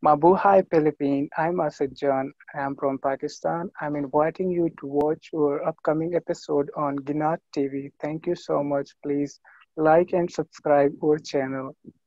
Mabuhay Philippines, I'm Asad Jan. I'm from Pakistan. I'm inviting you to watch our upcoming episode on Ganap TV. Thank you so much. Please like and subscribe our channel.